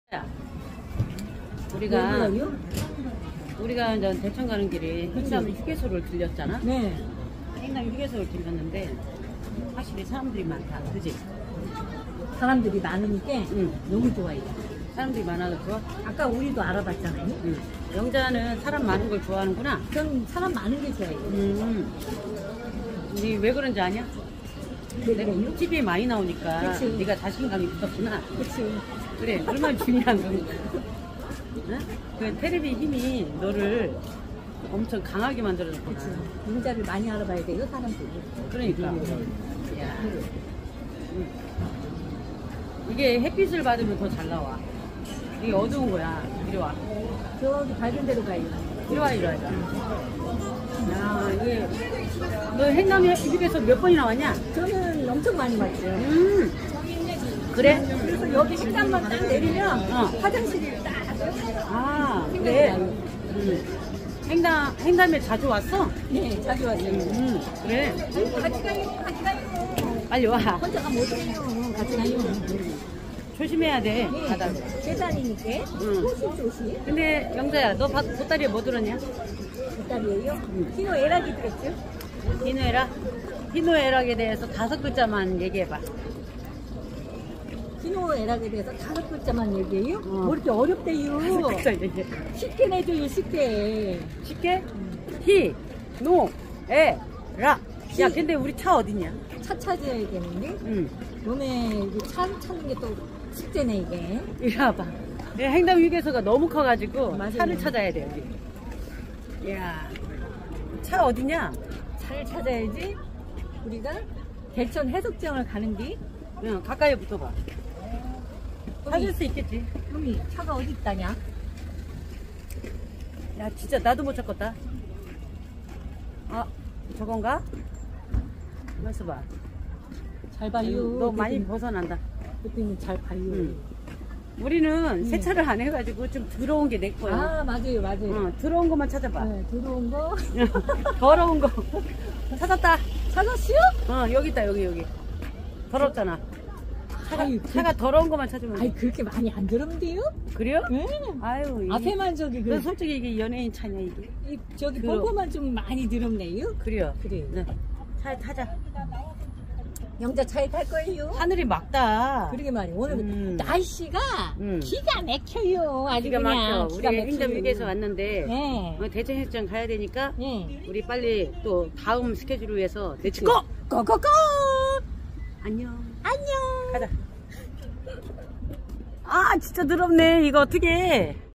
우리가 이제 대천 가는 길에 행남 휴게소를 들렸잖아. 네. 행남 휴게소를 들렸는데 확실히 사람들이 많다, 그지? 사람들이 많으니까 너무 좋아요. 사람들이 많아서 좋아? 아까 우리도 알아봤잖아요. 영자는 사람 많은 걸 좋아하는구나. 전 사람 많은 게 좋아요. 니 왜 그런지 아냐? 그래요? TV에 많이 나오니까 그치. 네가 자신감이 붙었구나. 그치. 그래, 얼마나 중요한 건가. 응? 그 텔레비 힘이 너를 엄청 강하게 만들어줬구나. 그치. 문자를 많이 알아봐야 돼요, 사람들이. 그러니까. 야. 이게 햇빛을 받으면 더 잘 나와. 이게 어두운 거야. 이리 와. 저기 밝은 데로 가요. 이리 와, 이리 와. 야, 이게 너 행남 휴게소 몇 번이나 왔냐? 저는 엄청 많이 왔죠. 그래? 그래서 여기 식당만 딱 내리면 화장실이 딱. 아, 그래. 행담에 자주 왔어? 네, 자주 왔어요. 그래. 같이 가요, 같이 가요. 빨리 와. 혼자 가면 어떡해요. 같이 가요. 조심해야 돼. 네, 바다. 계단이니까 조심. 근데 영자야, 너 보따리에 뭐 들었냐? 보따리예요? 키노 에락이 들었죠? 히노에락에 대해서 5글자만 얘기해봐. 키노 에락에 대해서 5글자만 얘기해요? 뭐 이렇게 어렵대요? 5글자 얘기해. 쉽게 내줘요, 쉽게. 쉽게? 히노에락. 야, 근데 우리 차 어딨냐? 차 찾아야겠는데? 몸에 차 찾는 게 또 숙제네, 이게. 이리 와봐. 행담 휴게소가 너무 커가지고 맞아요. 차를 찾아야 돼, 우리. 이야, 차 어디냐? 차를 찾아야지. 우리가 대천 해수욕장을 가는 게. 응, 가까이 붙어봐. 찾을 수 있겠지. 형이 차가 어디 있다냐? 야, 진짜 나도 못 찾겠다. 아, 저건가? 가만있어 봐. 잘 봐요. 너 많이 벗어난다. 대표님 잘 봐요. 우리는 세차를 안 해가지고 좀 더러운 게 내 거야. 아, 맞아요. 더러운 것만 찾아봐. 네, 들어온 거. 더러운 거. 찾았다. 찾았어요? 여기 있다, 여기. 더럽잖아. 아유, 차가 더러운 것만 찾으면 돼. 아니, 그렇게 많이 안 더럽대요? 그래요? 네. 아유. 앞에만 저기, 너 솔직히 이게 연예인 차냐, 이게? 저기 보고만 좀 많이 더럽네요? 그래요. 그래. 네. 차에 타자. 영자 차에 탈 거예요? 하늘이 맑다. 그러게 말이에요. 오늘 날씨가 기가 막혀요. 아주 기가 그냥 막혀. 우리 행담 휴게소 왔는데 네. 대천 해수욕장 가야 되니까 네. 우리 빨리 또 다음 스케줄을 위해서 렛츠고! 고고고! 안녕. 안녕. 가자. 아, 진짜 더럽네. 이거 어떻게 해?